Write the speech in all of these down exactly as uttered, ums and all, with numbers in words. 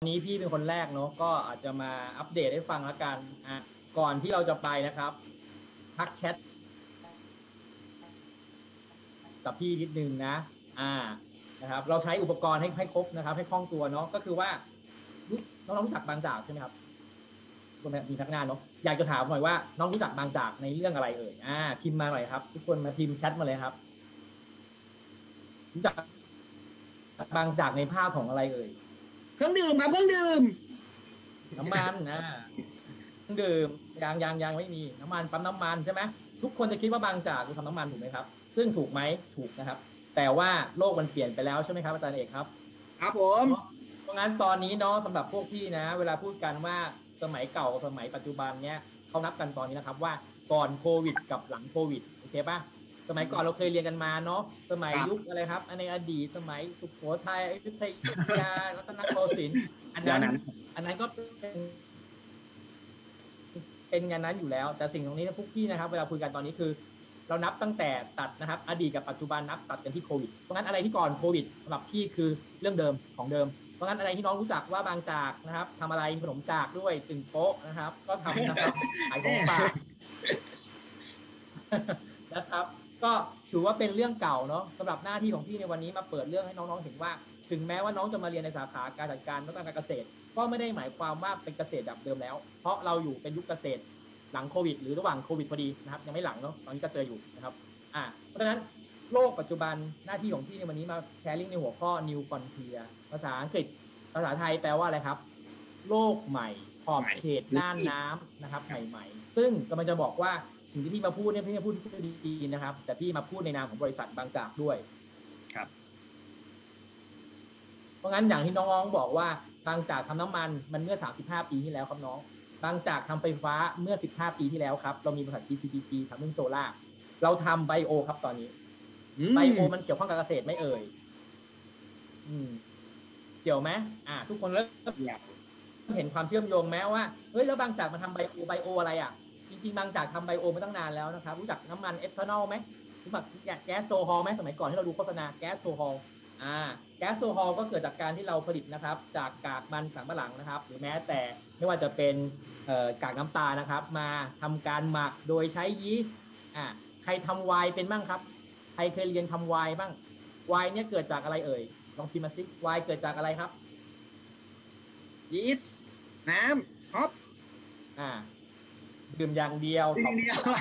นี้พี่เป็นคนแรกเนาะก็อาจจะมาอัปเดตให้ฟังแล้วกันอ่ะก่อนที่เราจะไปนะครับทักแชทกับพี่นิดนึงนะอ่านะครับเราใช้อุปกรณ์ให้ให้ครบนะครับให้คล่องตัวเนาะก็คือว่าน้องๆรู้จักบางจากใช่ไหมครับคนมีพนักงานเนาะอยากจะถามหน่อยว่าน้องรู้จักบางจากในเรื่องอะไรเอ่ยอ่าพิมพ์มาหน่อยครับทุกคนมาพิมพ์แชทมาเลยครับรู้จักบางจากในภาพของอะไรเอ่ยเครื่องดื่มครับเครื่องดื่มน้ำมันนะเครื่องดื่มยางยางยางไม่มีน้ำมันปั๊มน้ำมันใช่ไหมทุกคนจะคิดว่าบางจากคือทำน้ำมันถูกไหมครับซึ่งถูกไหมถูกนะครับแต่ว่าโลกมันเปลี่ยนไปแล้วใช่ไหมครับอาจารย์เอกครับครับผมเพราะงั้นตอนนี้เนาะสำหรับพวกพี่นะเวลาพูดกันว่าสมัยเก่าสมัยปัจจุบันเนี้ยเขานับกันตอนนี้นะครับว่าก่อนโควิดกับหลังโควิดโอเคป่ะสมัยก่อนเราเคยเรียนกันมาเนาะสมัยยุคอะไรครับในอดีตสมัยสุโขทัยอยุธยารัตนโกสินทร์อันนั้นอันนั้นก็เป็นเป็นงานนั้นอยู่แล้วแต่สิ่งตรงนี้พวกพี่นะครับเวลาคุยกันตอนนี้คือเรานับตั้งแต่ตัดนะครับอดีตกับปัจจุบันนับตัดกันที่โควิดเพราะงั้นอะไรที่ก่อนโควิดสำหรับพี่คือเรื่องเดิมของเดิมเพราะงั้นอะไรที่น้องรู้จักว่าบางจากนะครับทำอะไรขนมจากด้วยตึงโป๊ะนะครับก็ทำนะครับขายของฝากนะครับก็ถือว่าเป็นเรื่องเก่าเนาะสำหรับหน้าที่ของพี่ในวันนี้มาเปิดเรื่องให้น้องๆเห็นว่าถึงแม้ว่าน้องจะมาเรียนในสาขาการจัดการและการเกษตรก็ไม่ได้หมายความว่าเป็นเกษตรแบบเดิมแล้วเพราะเราอยู่เป็นยุคเกษตรหลังโควิดหรือระหว่างโควิดพอดีนะครับยังไม่หลังเนาะตอนนี้ก็เจออยู่นะครับอ่าเพราะฉะนั้นโลกปัจจุบันหน้าที่ของพี่ในวันนี้มาแชร์ลิงก์ในหัวข้อ New Frontier ภาษาอังกฤษภาษาไทยแปลว่าอะไรครับโลกใหม่ขอบเขตน่านน้ำนะครับใหม่ๆซึ่งกำลังจะบอกว่าสิ่งที่พี่มาพูดเนี่ยพี่มาพูดที่ดีๆนะครับแต่พี่มาพูดในนามของบริษัทบางจากด้วยครับเพราะงั้นอย่างที่น้องๆบอกว่าบางจากทำน้ำมันมันเมื่อสามสิบห้าปีที่แล้วครับน้องบางจากทำไฟฟ้าเมื่อสิบห้าปีที่แล้วครับเรามีบริษัท จี ซี พี จี ทำเรื่องโซล่าเราทำไบโอครับตอนนี้ไบโอมันเกี่ยวข้องกับเกษตรไม่เอ่ยอืมเกี่ยวไหมอ่าทุกคนเริ่มเห็นความเชื่อมโยงไหมว่าเฮ้ยแล้วบางจากมาทำไบโอไบโออะไรอ่ะจริงๆบางจากทำไบโอมาตั้งนานแล้วนะครับรู้จักน้ำมันเอทานอลไหมรู้จักแก๊สโซฮอลไหมสมัยก่อนที่เราดูโฆษณาแก๊สโซฮอลอ่าแก๊สโซฮอลก็เกิดจากการที่เราผลิตนะครับจากกากมันสำปะหลังนะครับหรือแม้แต่ไม่ว่าจะเป็นกากน้ำตาลนะครับมาทำการหมักโดยใช้ยีสต์อ่าใครทำไวน์เป็นบ้างครับใครเคยเรียนทำไวน์บ้างไวน์เนี่ยเกิดจากอะไรเอ่ยลองพิมพ์มาสิไวน์เกิดจากอะไรครับยีสต์น้ำฮอปอ่าดื่มอย่างเดียวอย่างเดียว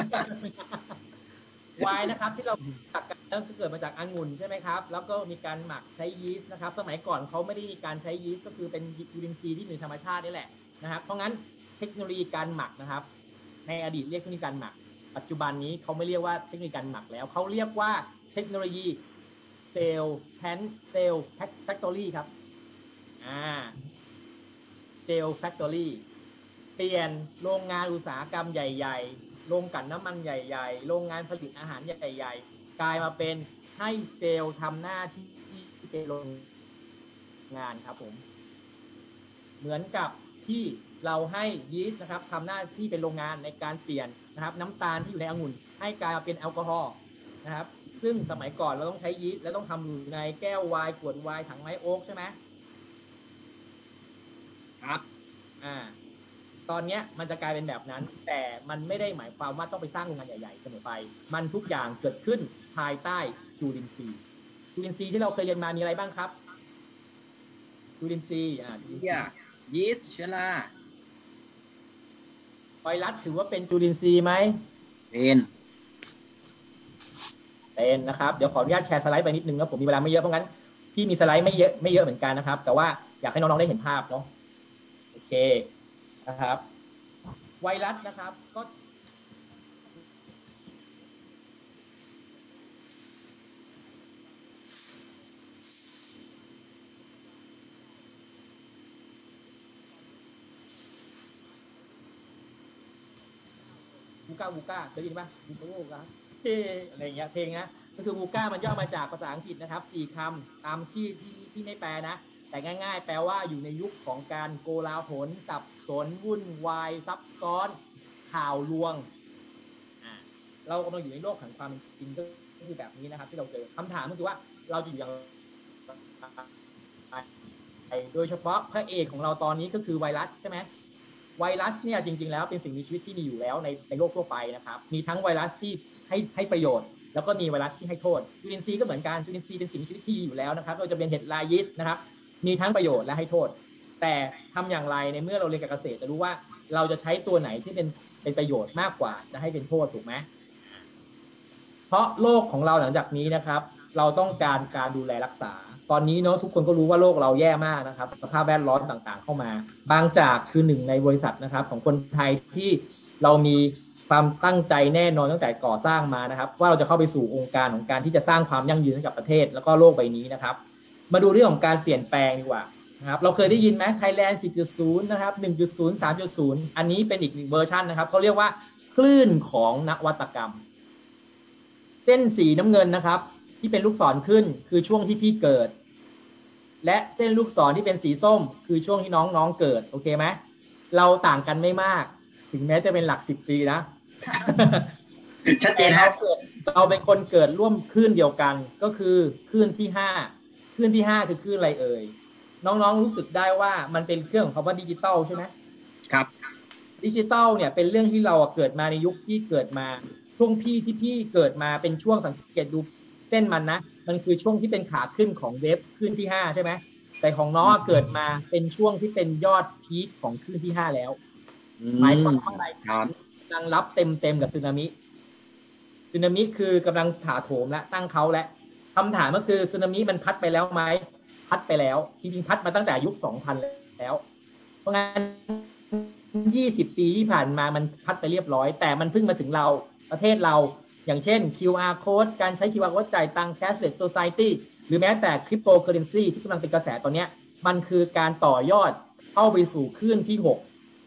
ไวน์นะครับที่เราตักกันก็เกิดมาจากองุ่นใช่ไหมครับแล้วก็มีการหมักใช้ยีสต์นะครับสมัยก่อนเขาไม่ได้มีการใช้ยีสต์ก็คือเป็นจุลินทรีย์ที่อยู่ในธรรมชาตินี่แหละนะครับเพราะงั้นเทคโนโลยีการหมักนะครับในอดีตเรียกเทคโนโลยีการหมักปัจจุบันนี้เขาไม่เรียกว่าเทคโนโลยีการหมักแล้วเขาเรียกว่าเทคโนโลยีเซลล์แพนเซลล์แฟคทอรี่ครับอ่าเซลล์แฟคทอรี่เปลี่ยนโรงงานอุตสาหกรรมใหญ่ๆโรงกลั่นน้ำมันใหญ่ๆโรงงานผลิตอาหารใหญ่ๆกลายมาเป็นให้เซลล์ทำหน้าที่เป็นโรงงานครับผมเหมือนกับที่เราให้ยีสต์นะครับทำหน้าที่เป็นโรงงานในการเปลี่ยนนะครับน้ำตาลที่อยู่ในองุ่นให้กลายมาเป็นแอลกอฮอล์นะครับซึ่งสมัยก่อนเราต้องใช้ยีสต์แล้วต้องทำอยู่ในแก้วไวน์ขวดไวน์ถังไม้โอ๊กใช่ไหมครับอ่าตอนนี้มันจะกลายเป็นแบบนั้นแต่มันไม่ได้หมายความว่าต้องไปสร้างโรงงานใหญ่ๆเสมอไปมันทุกอย่างเกิดขึ้นภายใต้จุลินทรีย์จุลินทรีย์ที่เราเคยเรียนมามีอะไรบ้างครับจุลินทรีย์อ่ายีสต์เชื้อราไวรัสถือว่าเป็นจุลินทรีย์ไหมเป็นเป็นนะครับเดี๋ยวขออนุญาตแชร์สไลด์ไปนิดนึงนะผมมีเวลาไม่เยอะเพราะงั้นพี่มีสไลด์ไม่เยอะไม่เยอะเหมือนกันนะครับแต่ว่าอยากให้น้องๆได้เห็นภาพเนาะโอเคนะครับไวรัสนะครับก็วูก้าวูก้าเคยได้ยินป่ะวูก้าวูก้าเฮ้อะไรอย่างเงี้ยเพลงนะก็คือวูก้ามันย่อมาจากภาษาอังกฤษนะครับสี่คำตามที่ที่ที่ไม่แปลนะแต่ง่ายๆแปลว่าอยู่ในยุคของการโกลาหลสับสนวุ่นวายซับซ้อนข่าวลวงอ่าเรากำลังอยู่ในโลกแห่งความจริงก็คือแบบนี้นะครับที่เราเจอคำถามก็คือว่าเราจะอยู่อย่างไรโดยเฉพาะพระเอกของเราตอนนี้ก็คือไวรัสใช่ไหมไวรัสเนี่ยจริงๆแล้วเป็นสิ่งมีชีวิตที่มีอยู่แล้วในในโลกทั่วไปนะครับมีทั้งไวรัสที่ให้ให้ประโยชน์แล้วก็มีไวรัสที่ให้โทษจุลินทรีย์ก็เหมือนกันจุลินทรีย์เป็นสิ่งมีชีวิตที่อยู่แล้วนะครับเราจะเป็นเห็ดลายีสต์นะครับมีทั้งประโยชน์และให้โทษแต่ทำอย่างไรในเมื่อเราเรียนการเกษตรจะรู้ว่าเราจะใช้ตัวไหนที่เป็นเป็นประโยชน์มากกว่าจะให้เป็นโทษถูกไหมเพราะโลกของเราหลังจากนี้นะครับเราต้องการการดูแลรักษาตอนนี้เนาะทุกคนก็รู้ว่าโลกเราแย่มากนะครับสภาพแวดล้อมต่างๆเข้ามาบางจากคือหนึ่งในบริษัทนะครับของคนไทยที่เรามีความตั้งใจแน่นอนตั้งแต่ก่อสร้างมานะครับว่าเราจะเข้าไปสู่องค์การของการที่จะสร้างความยั่งยืนให้กับประเทศแล้วก็โลกใบนี้นะครับมาดูเรื่องของการเปลี่ยนแปลงดีกว่านะครับเราเคยได้ยินไหม Thailand สี่จุดศูนย์ นะครับ หนึ่งจุดศูนย์ สามจุดศูนย์ อันนี้เป็นอีกหนึ่งเวอร์ชันนะครับเขาเรียกว่าคลื่นของนวัตกรรมเส้นสีน้ำเงินนะครับที่เป็นลูกศรขึ้นคือช่วงที่พี่เกิดและเส้นลูกศรที่เป็นสีส้มคือช่วงที่น้องๆเกิดโอเคไหมเราต่างกันไม่มากถึงแม้จะเป็นหลักสิบปีนะชัดเจนครับเราเป็นคนเกิดร่วมคลื่นเดียวกันก็คือคลื่นที่ห้าคลื่นที่ห้าคือคลื่นอะไรเอ่ยน้องๆรู้สึกได้ว่ามันเป็นเครื่องของคำว่าดิจิตอลใช่ไหมครับดิจิตอลเนี่ยเป็นเรื่องที่เราเกิดมาในยุคที่เกิดมาช่วงพี่ที่พี่เกิดมาเป็นช่วงสังเกตดูเส้นมันนะมันคือช่วงที่เป็นขาขึ้นของเวฟคลื่นที่ห้าใช่ไหมแต่ของน้องเกิดมาเป็นช่วงที่เป็นยอดพีคของคลื่นที่ห้าแล้วหมายความว่าอะไรกำลังรับเต็มเต็มกับสึนามิสึนามิคือกำลังถาโถมและตั้งเขาและคำถามก็คือสึนามิมันพัดไปแล้วไหมพัดไปแล้วจริงๆพัดมาตั้งแต่ยุคสองพันแล้วเพราะงั้นยี่สิบปีที่ผ่านมามันพัดไปเรียบร้อยแต่มันเพิ่งมาถึงเราประเทศเราอย่างเช่น คิว อาร์ code การใช้ คิว อาร์ code จ่ายตังค์ cashless society หรือแม้แต่ cryptocurrency ที่กำลังเป็นกระแสตอนนี้มันคือการต่อยอดเข้าไปสู่คลื่นที่หก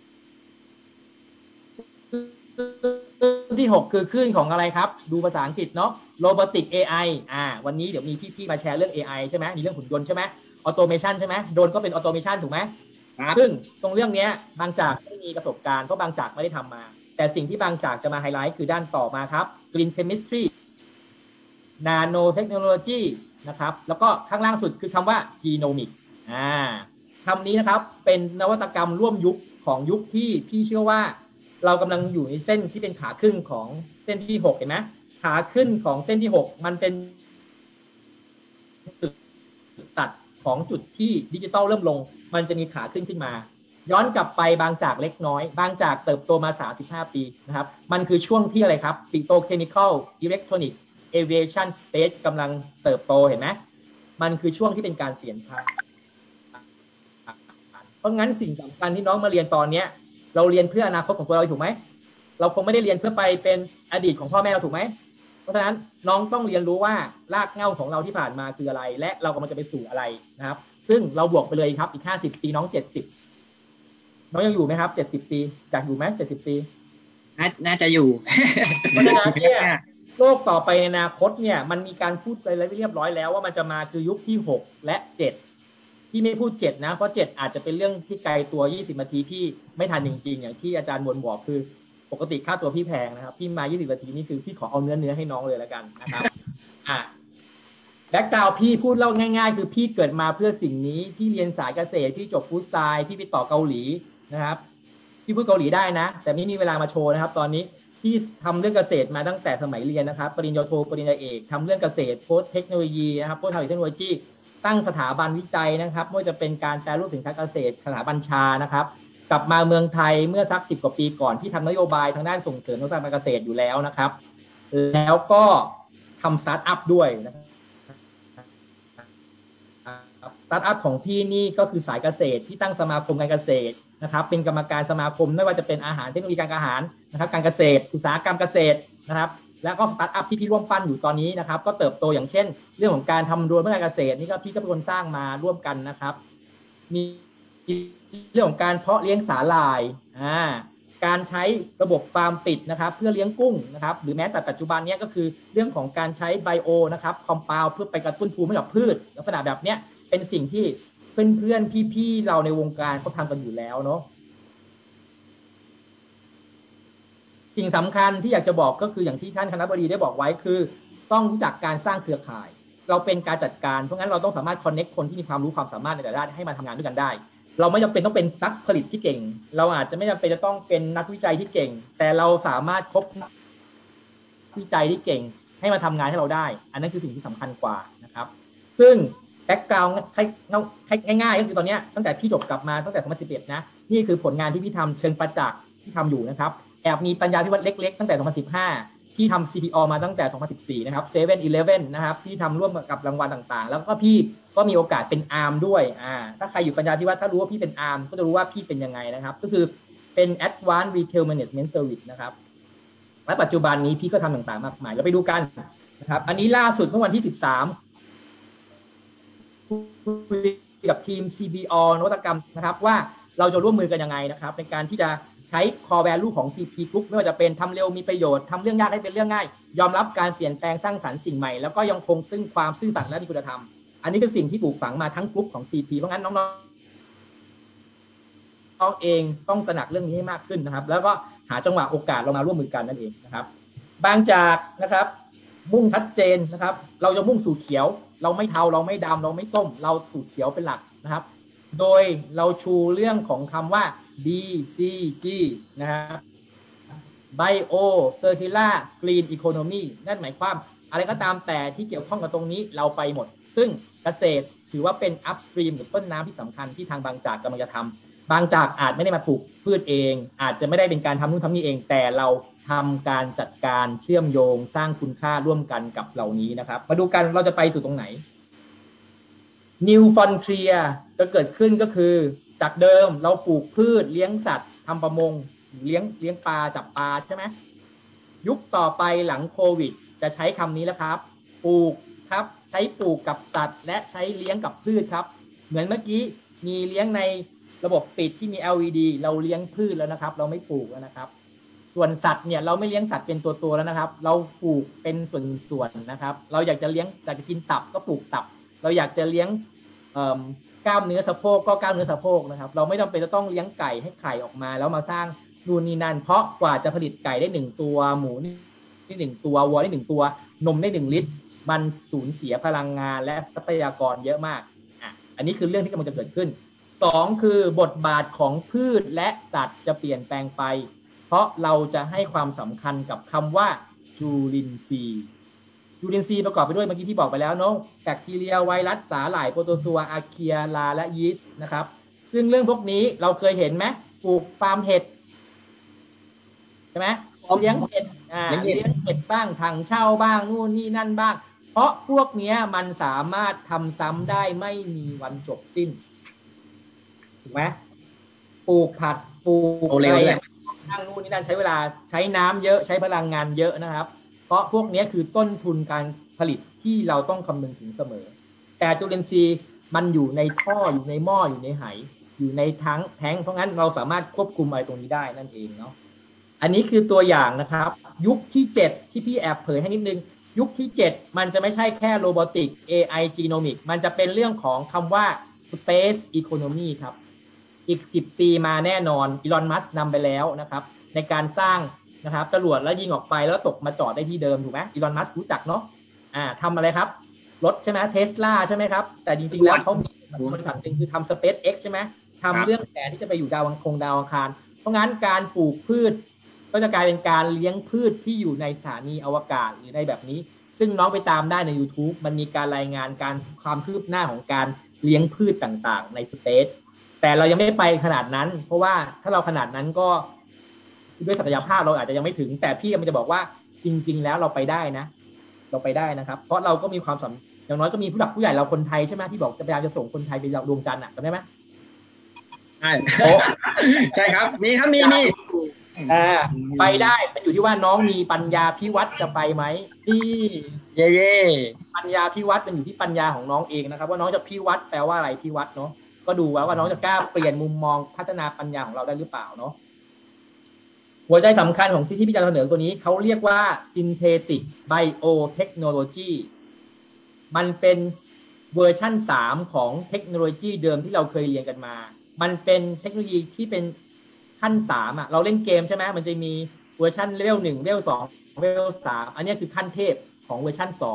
คลื่นที่หกคือคลื่นของอะไรครับดูภาษาอังกฤษเนาะ robotic เอ ไอ อ่าวันนี้เดี๋ยวมีพี่ๆมาแชร์เรื่อง เอ ไอ ใช่ไหมมีเรื่องหุ่นยนต์ใช่ไหม automation ใช่ไหมโดรนก็เป็น automation ถูกไหมซึ่งตรงเรื่องนี้บางจากไม่มีประสบการณ์เพราะบางจากไม่ได้ทำมาแต่สิ่งที่บางจากจะมาไฮไลท์คือด้านต่อมาครับ Green Chemistry Nanotechnology นะครับแล้วก็ข้างล่างสุดคือคำว่า Genomic อ่าคำนี้นะครับเป็นนวัตกรรมร่วมยุคของยุคที่พี่เชื่อว่าเรากำลังอยู่ในเส้นที่เป็นขาขึ้นของเส้นที่หกเห็นไหมขาขึ้นของเส้นที่หกมันเป็นจุดตัดของจุดที่ดิจิตอลเริ่มลงมันจะมีขาขึ้นขึ้นมาย้อนกลับไปบางจากเล็กน้อยบางจากเติบโตมาสามสิบห้าปีนะครับมันคือช่วงที่อะไรครับปิโตรเคมีคอลอิเล็กทรอนิกส์เอเวชั่นสเปซกำลังเติบโตเห็นไหมมันคือช่วงที่เป็นการเปลี่ยนผ่านเพราะงั้นสิ่งสำคัญที่น้องมาเรียนตอนนี้เราเรียนเพื่ออนาคตของตัวเราถูกไหมเราคงไม่ได้เรียนเพื่อไปเป็นอดีตของพ่อแม่เราถูกไหมเพราะฉะนั้นน้องต้องเรียนรู้ว่ารากเหง้าของเราที่ผ่านมาคืออะไรและเรากำลังจะไปสู่อะไรนะครับซึ่งเราบวกไปเลยครับอีกห้าสิบปีน้องเจ็ดสิบน้องยังอยู่ไหมครับเจ็ดสิบปีอยากอยู่ไหมเจ็ดสิบปีน่าจะอยู่เพราะฉะนั้นเนี่ยโลกต่อไปในอนาคตเนี่ยมันมีการพูดไปเรียบร้อยแล้วว่ามันจะมาคือยุคที่หกและเจ็ดพี่ไม่พูดเจ็ดนะเพราะเจ็ดอาจจะเป็นเรื่องที่ไกลตัวยี่สิบนาทีพี่ไม่ทันจริงๆอย่างที่อาจารย์บนบอกคือปกติค่าตัวพี่แพงนะครับพี่มายี่สิบนาทีนี่คือพี่ขอเอาเนื้อเนื้อให้น้องเลยแล้วกันนะครับอ่ะแบ็คกราวด์พี่พูดเล่าง่ายๆคือพี่เกิดมาเพื่อสิ่งนี้พี่เรียนสายเกษตรพี่จบฟู้ดไซน์พี่ไปต่อเกาหลีนะครับพี่พูดเกาหลีได้นะแต่ไม่มีเวลามาโชว์นะครับตอนนี้พี่ทำเรื่องเกษตรมาตั้งแต่สมัยเรียนนะครับปริญญาโทปริญญาเอกทำเรื่องเกษตรโพสเทคโนโลยีนะครับโพสทางเทคโนโลยีตั้งสถาบันวิจัยนะครับไม่ว่าจะเป็นการแปรรูปสินค้าเกษตรสถาบัญชานะครับกลับมาเมืองไทยเมื่อสักสิบกว่าปีก่อนที่ทำนโยบายทางด้านส่งเสริมนวัตกรรมการเกษตรอยู่แล้วนะครับแล้วก็ทำสตาร์ทอัพด้วยนะครับสตาร์ทอัพของพี่นี่ก็คือสายเกษตรที่ตั้งสมาคมการเกษตรนะครับเป็นกรรมการสมาคมไม่ว่าจะเป็นอาหารเทคโนโลยีการอาหารนะครับการเกษตรอุตสาหกรรมเกษตรนะครับแล้วก็สตาร์ทอัพที่พี่ร่วมปั้นอยู่ตอนนี้นะครับก็เติบโตอย่างเช่นเรื่องของการทำรวมเพื่อการเกษตรนี่ก็พี่ก็เป็นคนสร้างมาร่วมกันนะครับมีเรื่องของการเพาะเลี้ยงสาหร่ายอ่าการใช้ระบบฟาร์มปิดนะครับเพื่อเลี้ยงกุ้งนะครับหรือแม้แต่ปัจจุบันนี้ก็คือเรื่องของการใช้ไบโอนะครับคอมเพลเพื่อไปกระตุ้นภูมิให้กับพืชลักษณะแบบนี้เป็นสิ่งที่เพื่อนๆพี่ๆเราในวงการเขาทำกันอยู่แล้วเนาะสิ่งสำคัญที่อยากจะบอกก็คืออย่างที่ท่านคณบดีได้บอกไว้คือต้องรู้จักการสร้างเครือข่ายเราเป็นการจัดการเพราะงั้นเราต้องสามารถ connect คนที่มีความรู้ความสามารถในแต่ละด้านให้มาทำงานด้วยกันได้เราไม่จำเป็นต้องเป็นนักผลิตที่เก่งเราอาจจะไม่จำเป็นจะต้องเป็นนักวิจัยที่เก่งแต่เราสามารถคบนักวิจัยที่เก่งให้มาทำงานให้เราได้อันนั้นคือสิ่งที่สำคัญกว่านะครับซึ่งแบ็กกราวด์ง่ายๆก็คือตอนนี้ตั้งแต่พี่จบกลับมาตั้งแต่สองพันสิบเอ็ดนะนี่คือผลงานที่พี่ทำเชิงประจักษ์ที่ทำอยู่นะครับแอบมีปัญญาพิวัตรเล็กๆตั้งแต่สองพันสิบห้าพี่ทำ ซี พี อ มาตั้งแต่สองพันสิบสี่นะครับเซเว่นอีเลฟเว่นนะครับพี่ทำร่วมกับรางวัลต่างๆแล้วก็พี่ก็มีโอกาสเป็นอาร์มด้วยอ่าถ้าใครอยู่ปัญญาพิวัตรถ้ารู้ว่าพี่เป็นอาร์มก็จะรู้ว่าพี่เป็นยังไงนะครับก็คือเป็น Advanced Retail Management Service นะครับและปัจจุบันนี้พี่ก็ทำต่างๆมากมายเราไปดูกันนะครับอันนี้ล่าสุดเมื่อวันที่สิบสามคุยกับทีม ซี บี อ นวัตกรรมนะครับว่าเราจะร่วมมือกันยังไงนะครับในการที่จะใช้ core value ของ ซี พี Group ไม่ว่าจะเป็นทำเร็วมีประโยชน์ทำเรื่องยากให้เป็นเรื่องง่ายยอมรับการเปลี่ยนแปลงสร้างสรรค์สิ่งใหม่แล้วก็ยังคงซึ่งความซื่อสัตย์และมีคุณธรรมอันนี้คือสิ่งที่ปลูกฝังมาทั้งกลุ่มของ ซี พี เพราะงั้นน้องๆน้องเองต้องตระหนักเรื่องนี้ให้มากขึ้นนะครับแล้วก็หาจังหวะโอกาสเรามาร่วมมือกันนั่นเองนะครับบางจากนะครับมุ่งชัดเจนนะครับเราจะมุ่งสู่เขียวเราไม่เทาเราไม่ดำเราไม่ส้มเราสู่เขียวเป็นหลักนะครับโดยเราชูเรื่องของคำว่า บี ซี จี นะครับ Bio Circular Green Economy นั่นหมายความอะไรก็ตามแต่ที่เกี่ยวข้องกับตรงนี้เราไปหมดซึ่งเกษตรถือว่าเป็น upstream หรือต้นน้ำที่สำคัญที่ทางบางจากกำลังจะทำบางจากอาจไม่ได้มาปลูกพืชเองอาจจะไม่ได้เป็นการทำนู่นทำนี่เองแต่เราทำการจัดการเชื่อมโยงสร้างคุณค่าร่วมกันกับเหล่านี้นะครับมาดูกันเราจะไปสู่ตรงไหน New Frontier จะเกิดขึ้นก็คือจากเดิมเราปลูกพืชเลี้ยงสัตว์ทำประมงเลี้ยงเลี้ยงปลาจับปลาใช่ไหมยุคต่อไปหลังโควิดจะใช้คำนี้แล้วครับปลูกครับใช้ปลูกกับสัตว์และใช้เลี้ยงกับพืชครับเหมือนเมื่อกี้มีเลี้ยงในระบบปิดที่มี แอล อี ดี เราเลี้ยงพืชแล้วนะครับเราไม่ปลูกแล้วนะครับส่วนสัตว์เนี่ยเราไม่เลี้ยงสัตว์เป็นตัวตัวแล้วนะครับเราปลูกเป็นส่วนๆนะครับเราอยากจะเลี้ยงอยากจะกินตับก็ปลูกตับเราอยากจะเลี้ยงกล้ามเนื้อสะโพกก็กล้ามเนื้อสะโพกนะครับเราไม่จำเป็นจะต้องเลี้ยงไก่ให้ไข่ออกมาแล้วมาสร้างนู่นนี่นั่นเพราะกว่าจะผลิตไก่ได้หนึ่งตัวหมูได้หนึ่งตัววัวได้หนึ่งตัวนมได้หนึ่งลิตรมันสูญเสียพลังงานและทรัพยากรเยอะมากอ่ะอันนี้คือเรื่องที่กำลังจะเกิดขึ้นสองคือบทบาทของพืชและสัตว์จะเปลี่ยนแปลงไปเพราะเราจะให้ความสำคัญกับคำว่าจุลินทรีย์จุลินทรีย์ประกอบไปด้วยเมื่อกี้ที่บอกไปแล้วเนาะแบคทีเรียไวรัสสาหร่ายโปรโตซัวอาร์เคียลาและยีสต์นะครับซึ่งเรื่องพวกนี้เราเคยเห็นไหมปลูกฟาร์มเห็ดใช่ไหมเลี้ยงเห็ดอ่าเลี้ยงเห็ดบ้างถังเช่าบ้างนู่นนี่นั่นบ้างเพราะพวกนี้มันสามารถทำซ้ำได้ไม่มีวันจบสิ้นถูกไหมปลูกผัดปลูกอะไรนั่งนู่นนี่นั่นใช้เวลาใช้น้ำเยอะใช้พลังงานเยอะนะครับเพราะพวกนี้คือต้นทุนการผลิตที่เราต้องคำนึงถึงเสมอแต่จุลินทรีย์มันอยู่ในท่ออยู่ในหม้ออยู่ในไหอยู่ในทั้งแท้งเพราะงั้นเราสามารถควบคุมอะไรตรงนี้ได้นั่นเองเนาะอันนี้คือตัวอย่างนะครับยุคที่เจ็ดที่พี่แอบเผยให้นิดนึงยุคที่เจ็ดมันจะไม่ใช่แค่โรบอติก เอ ไอ Genomic มันจะเป็นเรื่องของคำว่า Space Economy ครับอีกสิบปีมาแน่นอนอีลอนมัสก์นำไปแล้วนะครับในการสร้างนะครับจรวดแล้วยิงออกไปแล้วตกมาจอดได้ที่เดิมถูกไหมอีลอนมัสก์รู้จักเนาะอ่าทำอะไรครับรถใช่ไหมเทสลาใช่ไหมครับแต่จริงๆแล้วเขามีบริษัทหนึ่งคือทำ SpaceX ใช่ไหมทำเรื่องแผนที่จะไปอยู่ดาวอังคารดาวอังคารเพราะงั้นการปลูกพืชก็จะกลายเป็นการเลี้ยงพืชที่อยู่ในสถานีอวกาศหรือในแบบนี้ซึ่งน้องไปตามได้ใน YouTube มันมีการรายงานการความคืบหน้าของการเลี้ยงพืชต่างๆในสเปซแต่เรายังไม่ไปขนาดนั้นเพราะว่าถ้าเราขนาดนั้นก็ด้วยศักยภาพเราอาจจะยังไม่ถึงแต่พี่มันจะบอกว่าจริงๆแล้วเราไปได้นะเราไปได้นะครับเพราะเราก็มีความสัมอย่างน้อยก็มีผู้หลักผู้ใหญ่เราคนไทยใช่ไหมที่บอกจะพยายามจะส่งคนไทยไปดวงจันทร์อ่ะจำได้ไหมใช่ใช่ครับมีครับมีมีอ่าไปได้มันอยู่ที่ว่าน้องมีปัญญาพิวัตรจะไปไหมนี่เย่เย่ปัญญาพิวัตรมันอยู่ที่ปัญญาของน้องเองนะครับว่าน้องจะพิวัตรแปลว่าอะไรพิวัตรเนาะก็ดูว่าว่าน้องจะกล้าเปลี่ยนมุมมองพัฒนาปัญญาของเราได้หรือเปล่าเนาะหัวใจสำคัญของที่ที่พี่จะเสนอตัวนี้เขาเรียกว่า synthetic biotechnology มันเป็นเวอร์ชั่นสามของเทคโนโลยีเดิมที่เราเคยเรียนกันมามันเป็นเทคโนโลยีที่เป็นขั้นสามอ่ะเราเล่นเกมใช่ไหมมันจะมีเวอร์ชันเลเวลหนึ่งเลเวลสองเลเวลสามอันนี้คือขั้นเทพของเวอร์ชันสอง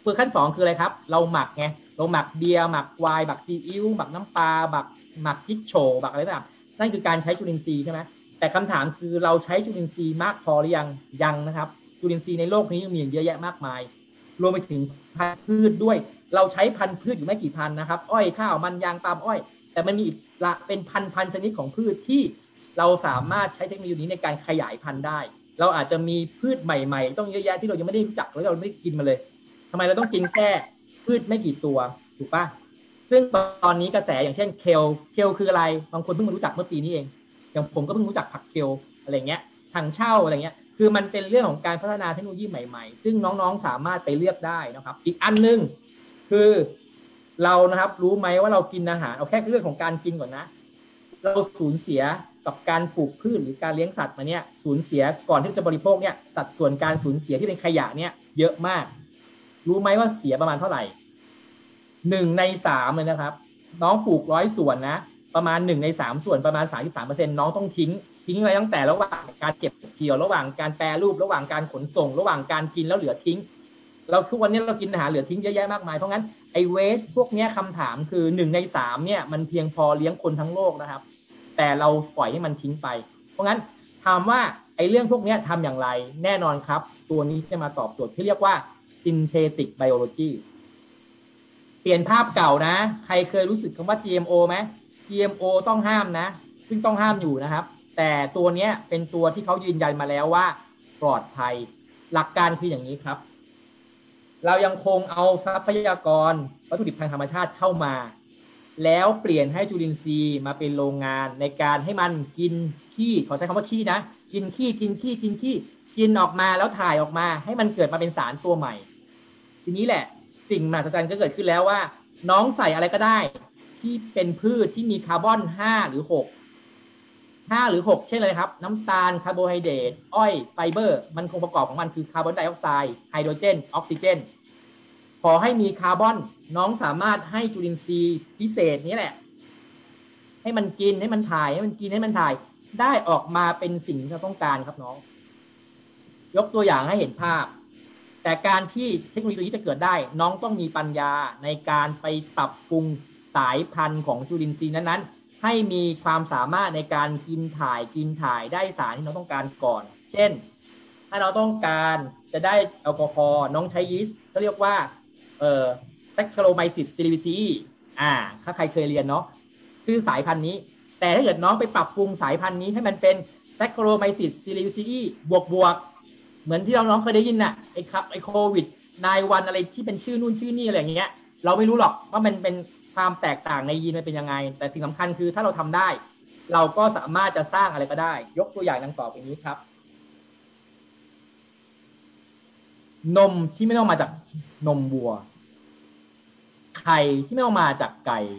คือขั้นสองคืออะไรครับเราหมักไงเราหมักเบียร์หมักไวน์หมักซีอิ๊วหมักน้ำปลาหมักหมักจิ๊กโฉหมักอะไรต่างๆนั่นคือการใช้จุลินทรีย์ใช่ไหมแต่คำถามคือเราใช้จุลินทรีย์มากพอหรือยังยังนะครับจุลินทรีย์ในโลกนี้ยังมีเยอะแยะมากมายรวมไปถึงพันธุ์พืชด้วยเราใช้พันธุ์พืชอยู่ไม่กี่พันนะครับอ้อยข้าวมันยางปาล์มอ้อยแต่มันมีอีกละเป็นพันพันชนิดของพืชที่เราสามารถใช้เทคโนโลยีนี้ในการขยายพันธุ์ได้เราอาจจะมีพืชใหม่ๆต้องเยอะแยะที่เรายังไม่ได้รู้จักแล้วเราไม่ได้กินมาเลยทำไมเราต้องกินแค่พืชไม่กี่ตัวถูกปะซึ่งตอนนี้กระแสอย่างเช่นเคลเคลคืออะไรบางคนเพิ่งมารู้จักเมื่อปีนี้เองอย่างผมก็เพิ่งรู้จักผักเคลอะไรเงี้ยถังเช่าอะไรเงี้ยคือมันเป็นเรื่องของการพัฒนาเทคโนโลยีใหม่ๆซึ่งน้องๆสามารถไปเลือกได้นะครับอีกอันนึงคือเรานะครับรู้ไหมว่าเรากินอาหารเอาแค่เรื่องของการกินก่อนนะเราสูญเสียกับการปลูกพืชหรือการเลี้ยงสัตว์มาเนี่ยสูญเสียก่อนที่จะบริโภคเนี่ยสัดส่วนการสูญเสียที่เป็นขยะเนี่ยเยอะมากรู้ไหมว่าเสียประมาณเท่าไหร่หนึ่งในสามเลยนะครับน้องปลูกร้อยส่วนนะประมาณหนึ่งในสามส่วนประมาณสามสิบสามเปอร์เซ็นต์น้องต้องทิ้งทิ้งอะไรตั้งแต่ระหว่างการเก็บเกี่ยวระหว่างการแปรรูประหว่างการขนส่งระหว่างการกินแล้วเหลือทิ้งเราทุกวันนี้เรากินอาหารเหลือทิ้งเยอะแยะมากมายเพราะงั้นไอ้เวสพวกนี้คำถามคือหนึ่งในสามเนี่ยมันเพียงพอเลี้ยงคนทั้งโลกนะครับแต่เราปล่อยให้มันทิ้งไปเพราะงั้นถามว่าไอ้เรื่องพวกนี้ทำอย่างไรแน่นอนครับตัวนี้จะมาตอบโจทย์ที่เรียกว่า synthetic biology เปลี่ยนภาพเก่านะใครเคยรู้สึกคำว่า จี เอ็ม โอ ไหม จี เอ็ม โอ ต้องห้ามนะซึ่งต้องห้ามอยู่นะครับแต่ตัวนี้เป็นตัวที่เขายืนยันมาแล้วว่าปลอดภัยหลักการคืออย่างนี้ครับเรายังคงเอาทรัพยากรวัตถุดิบทางธรรมชาติเข้ามาแล้วเปลี่ยนให้จุลินทรีย์มาเป็นโรงงานในการให้มันกินขี้ขอใช้คำว่าขี้นะกินขี้กินขี้กินขี้กินออกมาแล้วถ่ายออกมาให้มันเกิดมาเป็นสารตัวใหม่ทีนี้แหละสิ่งมหัศจรรย์ก็เกิดขึ้นแล้วว่าน้องใส่อะไรก็ได้ที่เป็นพืชที่มีคาร์บอนห้าหรือหก ห้าหรือหกเช่นเลยครับน้ำตาลคาร์โบไฮเดรตอ้อยไฟเบอร์มันคงประกอบของมันคือคาร์บอนไดออกไซด์ไฮโดรเจนออกซิเจนขอให้มีคาร์บอนน้องสามารถให้จุลินทรีย์พิเศษนี้แหละให้มันกินให้มันถ่ายให้มันกินให้มันถ่ายได้ออกมาเป็นสิ่งที่เราต้องการครับน้องยกตัวอย่างให้เห็นภาพแต่การที่เทคโนโลยีตัวนี้จะเกิดได้น้องต้องมีปัญญาในการไปปรับปรุงสายพันธุ์ของจุลินทรีย์นั้นๆให้มีความสามารถในการกินถ่ายกินถ่ายได้สารที่เราต้องการก่อนเช่นถ้าเราต้องการจะได้แอลกอฮอล์น้องใช้ยีสต์เขาเรียกว่าเอ่อ Saccharomyces cerevisiae อ่าถ้าใครเคยเรียนเนาะชื่อสายพันธุ์นี้แต่ถ้าเกิดน้องไปปรับปรุงสายพันธุ์นี้ให้มันเป็น Saccharomyces cerevisiae บวกบวกเหมือนที่เราน้องเคยได้ยินน่ะไอ้ครับไอ้โควิดนายวันอะไรที่เป็นชื่อนู่นชื่อนี่อะไรอย่างเงี้ยเราไม่รู้หรอกว่ามันเป็นความแตกต่างในยีนมันเป็นยังไงแต่สิ่งสำคัญคือถ้าเราทำได้เราก็สามารถจะสร้างอะไรก็ได้ยกตัวอย่างดังต่อไปนี้ครับนมที่ไม่ต้องมาจากนมวัวไข่ที่ไม่ต้องมาจากไก่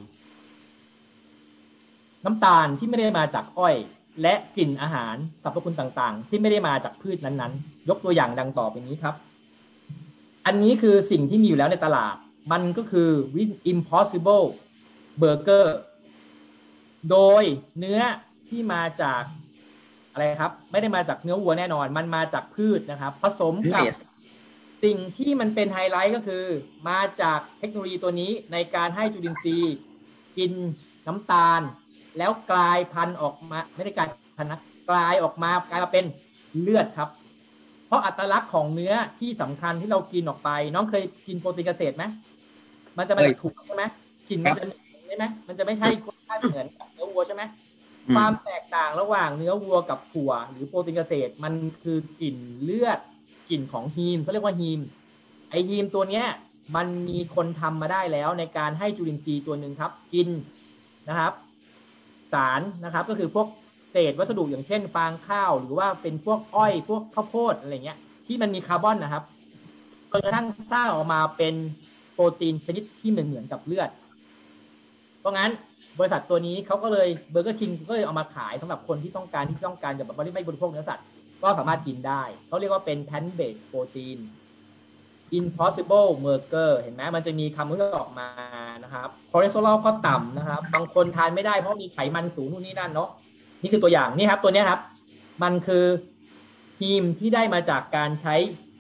น้ำตาลที่ไม่ได้มาจากอ้อยและกลิ่นอาหารสรรพคุณต่างๆที่ไม่ได้มาจากพืชนั้นๆยกตัวอย่างดังต่อไปนี้ครับอันนี้คือสิ่งที่มีอยู่แล้วในตลาดมันก็คือ Impossible Burger โดยเนื้อที่มาจากอะไรครับไม่ได้มาจากเนื้อวัวแน่นอนมันมาจากพืชนะครับผสมกับสิ่งที่มันเป็นไฮไลท์ก็คือมาจากเทคโนโลยีตัวนี้ในการให้จุลินทรีย์กินน้ำตาลแล้วกลายพันธุ์ออกมาไม่ได้กลายพันธุ์นะกลายออกมากลายมาเป็นเลือดครับเพราะอัตลักษณ์ของเนื้อที่สำคัญที่เรากินออกไปน้องเคยกินโปรตีนเกษตรไหมมันจะมาจากถั่วใช่ไหมกลิ่นมันจะใช่ไหมมันจะไม่ใช่รสชาติเหมือนกับเนื้อวัวใช่ไหมความแตกต่างระหว่างเนื้อวัวกับถั่วหรือโปรตีนเกษตรมันคือกลิ่นเลือดกลิ่นของฮีมเขาเรียกว่าฮีมไอฮีมตัวเนี้ยมันมีคนทำมาได้แล้วในการให้จุลินทรีย์ตัวหนึ่งครับกินนะครับสารนะครับก็คือพวกเศษวัสดุอย่างเช่นฟางข้าวหรือว่าเป็นพวกอ้อยพวกข้าวโพดอะไรเงี้ยที่มันมีคาร์บอนนะครับจนกระทั่งสร้างออกมาเป็นโปรตีนชนิดที่เหมือนเหมือนกับเลือดเพราะงั้นบริษัทตัวนี้เขาก็เลยเบอร์เกอร์คิงก็เลยเอามาขายสำหรับคนที่ต้องการที่ต้องการจะแบบไม่บริโภคเนื้อสัตว์ก็สามารถกินได้เขาเรียกว่าเป็น plant based protein impossible burger เห็นไหมมันจะมีคำที่ออกมานะครับคอเลสเตอรอลก็ต่ำนะครับบางคนทานไม่ได้เพราะมีไขมันสูงนู่นนี่นั่นเนาะนี่คือตัวอย่างนี่ครับตัวนี้ครับมันคือฮีมที่ได้มาจากการใช้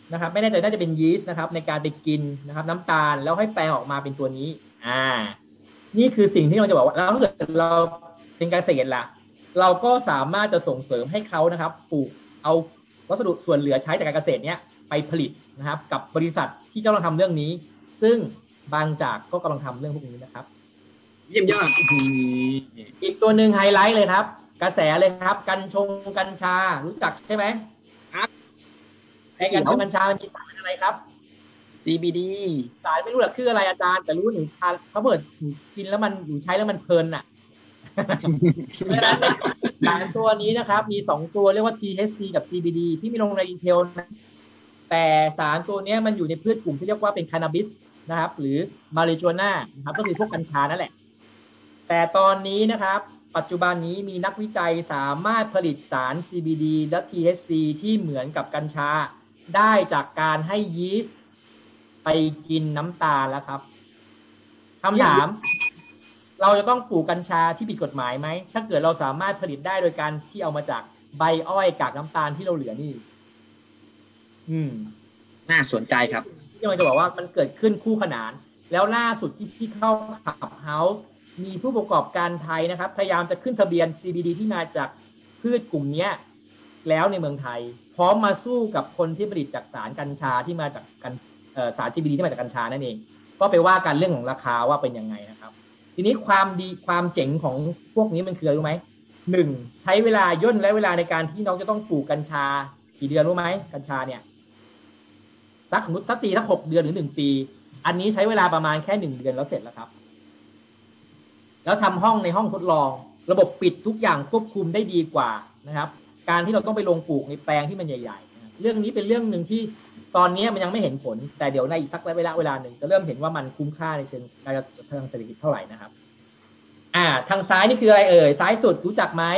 นะครับไม่แน่ใจน่าจะเป็นยีสต์นะครับในการไปกินนะครับน้ำตาลแล้วให้แปลงออกมาเป็นตัวนี้อ่านี่คือสิ่งที่เราจะบอกว่าแล้วถ้าเกิดเราเป็นการเกษตรล่ะเราก็สามารถจะส่งเสริมให้เขานะครับปลูกเอาวัสดุส่วนเหลือใช้จากการเกษตรเนี้ยไปผลิตนะครับกับบริษัทที่กำลังทำเรื่องนี้ซึ่งบางจากก็กำลังทำเรื่องพวกนี้นะครับเยี่ยมยอดอีกตัวหนึ่งไฮไลท์เลยครับกระแสเลยครับกัญชงกัญชารู้จักใช่ไหมครับไอ้กัญชงกัญชามันมีสารอะไรครับซี บี ดีสารไม่รู้หรอกคืออะไรอาจารย์แต่รู้หนูทานเขาเปิดกินแล้วมันหนูใช้แล้วมันเพลินอ่ะเพราะฉะนั้นสารตัวนี้นะครับมีสองตัวเรียกว่า ที เอช ซี กับ ซี บี ดี ที่มีลงในดีเทลนะแต่สารตัวนี้มันอยู่ในพืชกลุ่มที่เรียกว่าเป็นคานาบิสนะครับหรือมาริโจน่านะครับก็คือพวกกัญชานั่นแหละแต่ตอนนี้นะครับปัจจุบันนี้มีนักวิจัยสามารถผลิตสาร ซี บี ดี และ ที เอช ซี ที่เหมือนกับกัญชาได้จากการให้ยีสต์ไปกินน้ำตาลแล้วครับคำถามเราจะต้องปลูกกัญชาที่ผิดกฎหมายไหมถ้าเกิดเราสามารถผลิตได้โดยการที่เอามาจากใบอ้อยกากน้ำตาลที่เราเหลือนี่อืมน่าสนใจครับที่มันจะบอกว่ามันเกิดขึ้นคู่ขนานแล้วล่าสุดที่ที่เข้าขับเฮาส์มีผู้ประกอบการไทยนะครับพยายามจะขึ้นทะเบียน ซี บี ดี ที่มาจากพืชกลุ่มนี้แล้วในเมืองไทยพร้อมมาสู้กับคนที่ผลิตจากสารกัญชาที่มาจากกันสาร ซี บี ดี ที่มาจากกัญชานั่นเองก็ไปว่ากันเรื่องของราคาว่าเป็นยังไงนะครับทีนี้ความดีความเจ๋งของพวกนี้มันคืออะไรรู้ไหมหนึ่งใช้เวลาย่นและเวลาในการที่น้องจะต้องปลูกกัญชากี่เดือนรู้ไหมกัญชาเนี่ยสักสมมติสักตีสักหกเดือนหรือหนึ่งปีอันนี้ใช้เวลาประมาณแค่หนึ่งเดือนแล้วเสร็จแล้วครับแล้วทำห้องในห้องทดลองระบบปิดทุกอย่างควบคุมได้ดีกว่านะครับการที่เราต้องไปลงปลูกในแปลงที่มันใหญ่ๆเรื่องนี้เป็นเรื่องหนึ่งที่ตอนนี้มันยังไม่เห็นผลแต่เดี๋ยวในอีกสักระยะเวลาหนึ่งจะเริ่มเห็นว่ามันคุ้มค่าในเชิงการทางเศรษฐกิจเท่าไหร่นะครับอ่าทางซ้ายนี่คืออะไรเอ่ยซ้ายสุดรู้จักไหม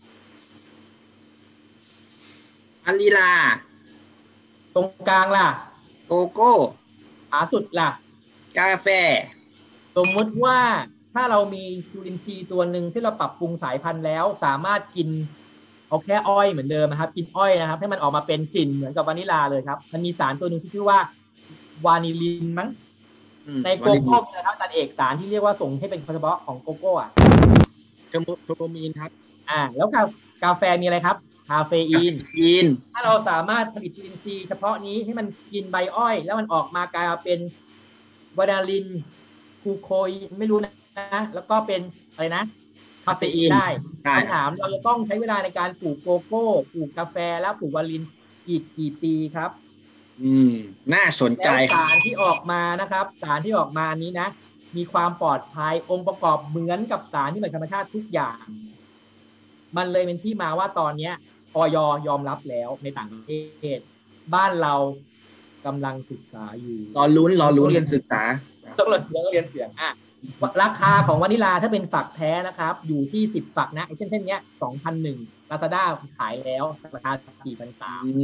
อันลีลาตรงกลางล่ะโกโก้ขวาสุดล่ะกาแฟสมมติว่าถ้าเรามีจุลินทรีย์ตัวหนึ่งที่เราปรับปรุงสายพันธุ์แล้วสามารถกินเอาแค่อ้อยเหมือนเดิมนะครับกินอ้อยนะครับให้มันออกมาเป็นกลิ่นเหมือนกับวานิลาเลยครับมันมีสารตัวหนึ่งที่ชื่อว่าวานิลินมั้งในโกโก้นะครับอาจารย์เอกสารที่เรียกว่าส่งให้เป็นเฉพาะของโกโก้อะโทโปมีนครับอ่าแล้วกาแฟมีอะไรครับคาเฟอีนอีนถ้าเราสามารถผลิตจุลินทรีย์เฉพาะนี้ให้มันกินใบอ้อยแล้วมันออกมากลายเป็นวานิลินคูโคยไม่รู้นะแล้วก็เป็นอะไรนะคาเฟอีนได้คำถามเราจะต้องใช้เวลาในการปลูกโกโก้ปลูกกาแฟแล้วปลูกวานิลินอีกกี่ปีครับอืมน่าสนใจสารที่ออกมานะครับสารที่ออกมานี้นะมีความปลอดภัยองค์ประกอบเหมือนกับสารที่เหมือนธรรมชาติทุกอย่างมันเลยเป็นที่มาว่าตอนนี้อย.ยอมรับแล้วในต่างประเทศบ้านเรากำลังศึกษาอยู่รอลุ้นรอลุ้นเรียนศึกษาต้องเรียนเสียงเรียนเสียงอ่ะราคาของวานิลาถ้าเป็นฝักแท้นะครับอยู่ที่สิบฝักนะไอ้เช่นเช่นเนี้ย สองพันหนึ่ง Lazada ขายแล้วราคา สี่พันสามร้อย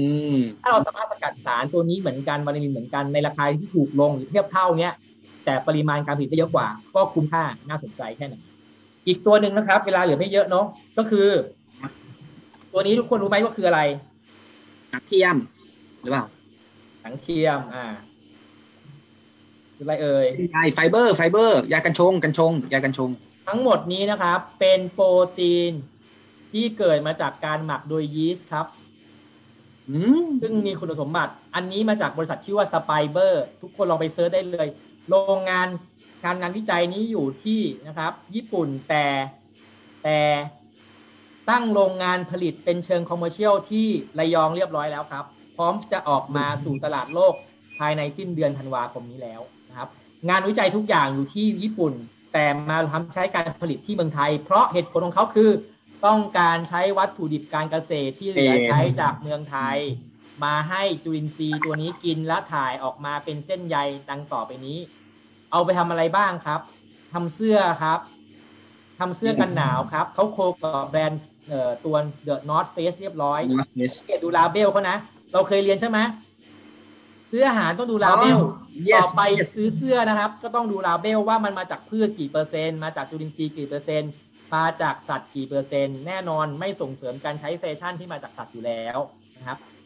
ถ้าเราสามารถสกัดสารตัวนี้เหมือนกันวานิลินเหมือนกันในราคาที่ถูกลงหรือเทียบเท่าเนี้ยแต่ปริมาณการผลิตได้เยอะกว่าก็คุ้มค่าน่าสนใจแค่ไหนอีกตัวหนึ่งนะครับเวลาเหลือไม่เยอะเนาะก็คือตัวนี้ทุกคนรู้ไหมว่าคืออะไรหนังเทียมหรือเปล่าหนังเทียมอ่าคืออะไรเอ่ยยาไฟเบอร์ไฟเบอร์ยากันชงกันชงยากันชงทั้งหมดนี้นะครับเป็นโปรตีนที่เกิดมาจากการหมักโดยยีสต์ครับซึ่งมีคุณสมบัติอันนี้มาจากบริษัทชื่อว่าสไปเบอร์ทุกคนลองไปเซิร์ชได้เลยโรงงานการงานวิจัยนี้อยู่ที่นะครับญี่ปุ่นแต่แต่ตั้งโรงงานผลิตเป็นเชิงคอมเมอร์เชียลที่ระยองเรียบร้อยแล้วครับพร้อมจะออกมาสู่ตลาดโลกภายในสิ้นเดือนธันวาคมนี้แล้วนะครับงานวิจัยทุกอย่างอยู่ที่ญี่ปุ่นแต่มาทำใช้การผลิตที่เมืองไทยเพราะเหตุผลของเขาคือต้องการใช้วัตถุดิบการเกษตรที่เหลือใช้จากเมืองไทยมาให้จุลินทรีย์ตัวนี้กินและถ่ายออกมาเป็นเส้นใยดังต่อไปนี้เอาไปทำอะไรบ้างครับทำเสื้อครับทำเสื้อกันหนาวครับเขาโคกับแบรนด์เอ่อตัว The North Face เรียบร้อยเกดูลาเบลเขานะเราเคยเรียนใช่ไหมซื้ออาหารต้องดูลาเบลต่อไปซื้อเสื้อนะครับก็ต้องดูลาเบลว่ามันมาจากพืชกี่เปอร์เซ็นต์มาจากจุลินทรีย์กี่เปอร์เซ็นต์มาจากสัตว์กี่เปอร์เซ็นต์แน่นอนไม่ส่งเสริมการใช้แฟชั่นที่มาจากสัตว์อยู่แล้วนะครับ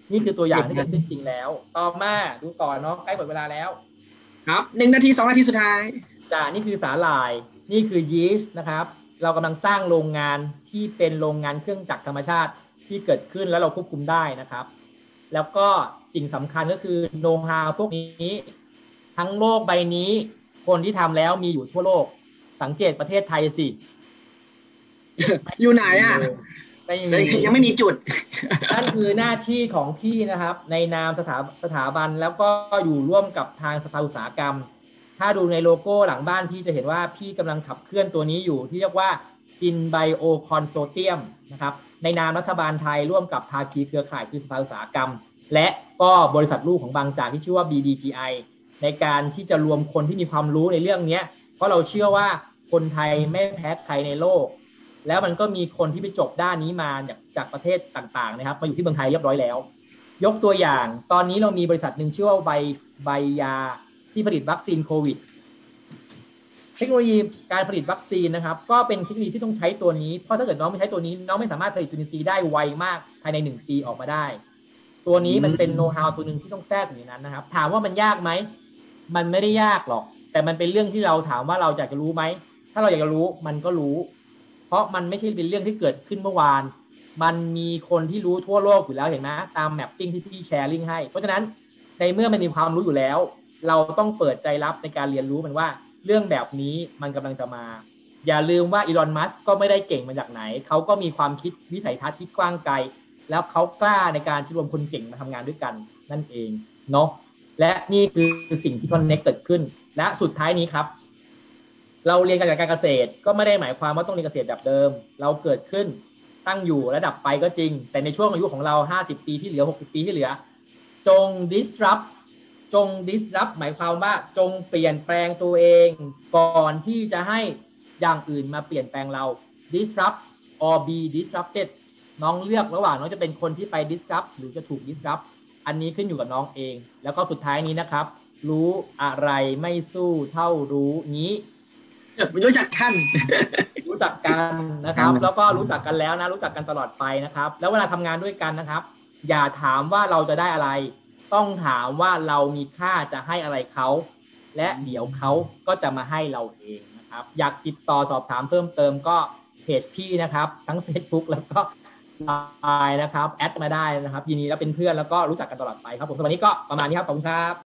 นี่คือตัวอย่างที่เกิดขึ้นจริงแล้วต่อมาดูต่อเนาะใกล้หมดเวลาแล้วครับหนึ่งนาทีสองนาทีสุดท้ายจ้านี่คือสาหร่ายนี่คือยีสต์นะครับเรากำลังสร้างโรงงานที่เป็นโรงงานเครื่องจักรธรรมชาติที่เกิดขึ้นแล้วเราควบคุมได้นะครับแล้วก็สิ่งสำคัญก็คือโน้ตฮาวพวกนี้ทั้งโลกใบนี้คนที่ทำแล้วมีอยู่ทั่วโลกสังเกตประเทศไทยสิอยู่ไหนอ่ะยังไม่มีจุดนั่นคือหน้าที่ของพี่นะครับในนามสถาสถาบันแล้วก็อยู่ร่วมกับทางสภาอุตสาหกรรมถ้าดูในโลโก้หลังบ้านพี่จะเห็นว่าพี่กำลังขับเคลื่อนตัวนี้อยู่ที่เรียกว่า Synbio Consortium นะครับในนามรัฐบาลไทยร่วมกับภาคีเครือข่ายคือสภาอุตสาหกรรมและก็บริษัทลูกของบางจากที่ชื่อว่า บี ดี จี ไอ ในการที่จะรวมคนที่มีความรู้ในเรื่องนี้เพราะเราเชื่อว่าคนไทยไม่แพ้ใครในโลกแล้วมันก็มีคนที่ไปจบด้านนี้มาจากจากประเทศต่างๆนะครับมาอยู่ที่เมืองไทยเรียบร้อยแล้วยกตัวอย่างตอนนี้เรามีบริษัทหนึ่งชื่อว่าไบไบยาที่ผลิตวัคซีนโควิดเทคโนโลยีการผลิตวัคซีนนะครับก็เป็นเทคโนโลยีที่ต้องใช้ตัวนี้เพราะถ้าเกิดน้องไม่ใช้ตัวนี้น้องไม่สามารถผลิตจุลินทรีย์ได้ไวมากภายในหนึ่งปีออกมาได้ตัวนี้มันเป็นโน้ตฮาวตัวหนึ่งที่ต้องแทรกอยู่ในนั้นนะครับถามว่ามันยากไหมมันไม่ได้ยากหรอกแต่มันเป็นเรื่องที่เราถามว่าเราอยากจะรู้ไหมถ้าเราอยากจะรู้มันก็รู้เพราะมันไม่ใช่เป็นเรื่องที่เกิดขึ้นเมื่อวานมันมีคนที่รู้ทั่วโลกอยู่แล้วเห็นไหมตามแมปปิ้งที่พี่แชร์ลิงก์ให้เพราะฉะนั้นในเมื่อมันมีความรู้อยู่แล้วเราต้องเปิดใจรับในการเรียนรู้มันว่าเรื่องแบบนี้มันกำลังจะมาอย่าลืมว่าอีลอนมัสก์ก็ไม่ได้เก่งมาจากไหนเขาก็มีความคิดวิสัยทัศน์ที่กว้างไกลแล้วเขากล้าในการรวมคนเก่งมาทำงานด้วยกันนั่นเองเนาะและนี่คือสิ่งที่คอนเนคเกิดขึ้นและสุดท้ายนี้ครับเราเรียนการจัดการเกษตรก็ไม่ได้หมายความว่าต้องเรียนเกษตรแบบเดิมเราเกิดขึ้นตั้งอยู่ระดับไปก็จริงแต่ในช่วงอายุของเราห้าสิบปีที่เหลือหกสิบปีที่เหลือจง disrupt จง disrupt หมายความว่าจงเปลี่ยนแปลงตัวเองก่อนที่จะให้อย่างอื่นมาเปลี่ยนแปลงเรา disrupt or be disrupted น้องเลือกระหว่างน้องจะเป็นคนที่ไป disrupt หรือจะถูก disrupt อันนี้ขึ้นอยู่กับน้องเองแล้วก็สุดท้ายนี้นะครับรู้อะไรไม่สู้เท่ารู้งี้รู้จักกันรู้จักกันนะครับแล้วก็รู้จักกันแล้วนะรู้จักกันตลอดไปนะครับแล้วเวลาทำงานด้วยกันนะครับอย่าถามว่าเราจะได้อะไรต้องถามว่าเรามีค่าจะให้อะไรเขาและเดี๋ยวเขาก็จะมาให้เราเองนะครับอยากติดต่อสอบถามเพิ่มเติมก็เพจพี่นะครับทั้ง Facebook แล้วก็ไลน์นะครับแอดมาได้นะครับยินดีแล้วเป็นเพื่อนแล้วก็รู้จักกันตลอดไปครับผมวันนี้ก็ประมาณนี้ครับขอบคุณครับ